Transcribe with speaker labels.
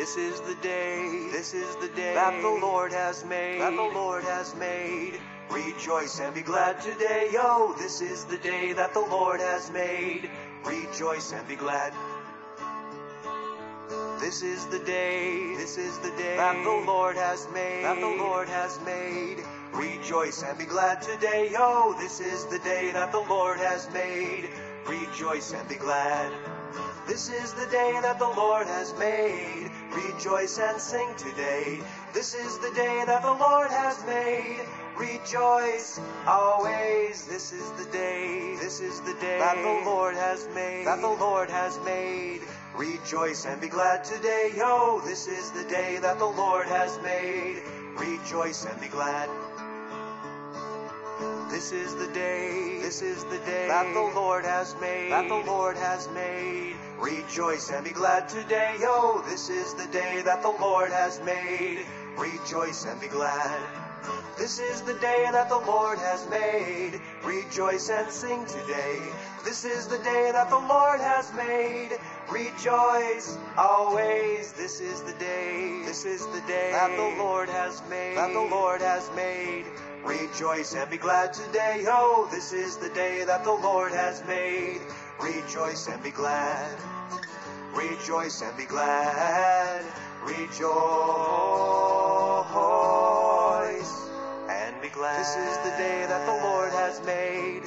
Speaker 1: This is the day, that the Lord has made, Rejoice and be glad today, yo. This is the day that the Lord has made. Rejoice and be glad. This is the day, that the Lord has made, Rejoice and be glad today, yo. This is the day that the Lord has made. Rejoice and be glad. This is the day that the Lord has made. Rejoice and sing today. This is the day that the Lord has made. Rejoice always. This is the day, that the Lord has made, Rejoice and be glad today, yo. This is the day that the Lord has made. Rejoice and be glad. This is the day, that the Lord has made, Rejoice and be glad today, yo. This is the day that the Lord has made. Rejoice and be glad. This is the day that the Lord has made. Rejoice and sing today. This is the day that the Lord has made. Rejoice always. This is the day, that the Lord has made, Rejoice and be glad today, yo. This is the day that the Lord has made. Rejoice and be glad. Rejoice and be glad. Rejoice and be glad. This is the day that the Lord has made.